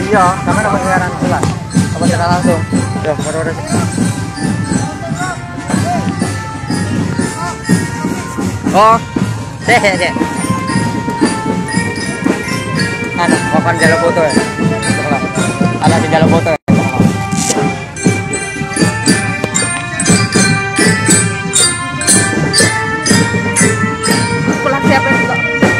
Iya, sama dapat siaran jelas. Apa kita langsung? Ya, baru. Oh, deh. Anu, kapan jalan foto ya? Ada di jalan foto ya? Pulang siapa itu?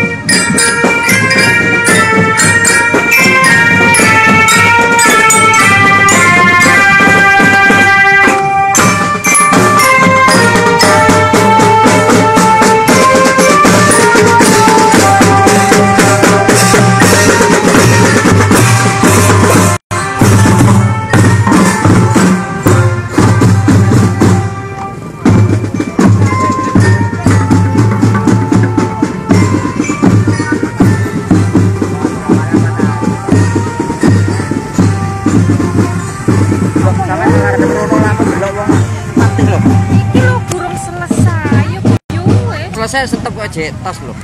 Selesai tetap aja tas loh.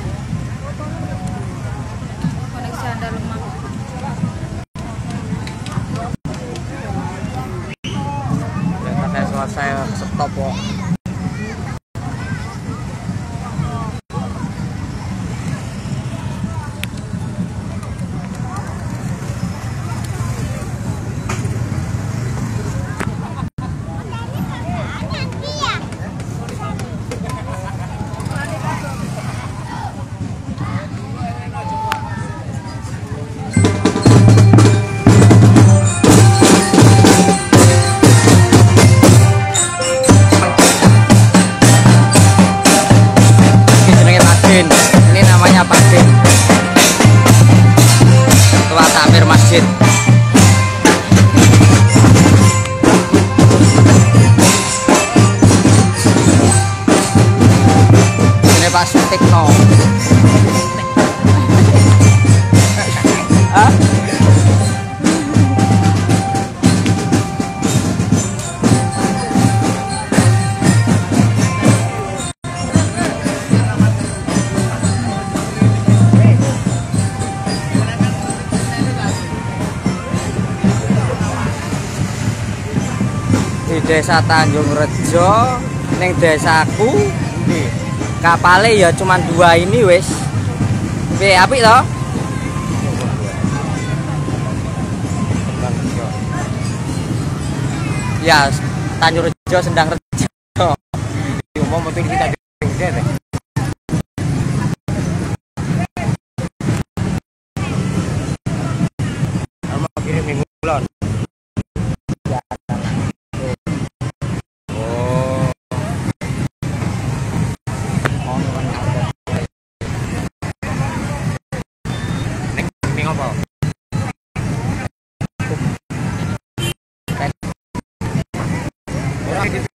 Koneksi Anda lemah. Ya, saya selesai stop kok. Ini namanya Pak Din, ketua takmir masjid. Ini Pak Sutikno. Di desa Tanjung Rejo, neng desaku kapale ya cuman 2 ini wis. Piye apik to? Ya, Tanjung Rejo Sendang Rejo. Umum penting kita deh. Mau kirim minggu bulan. Apa?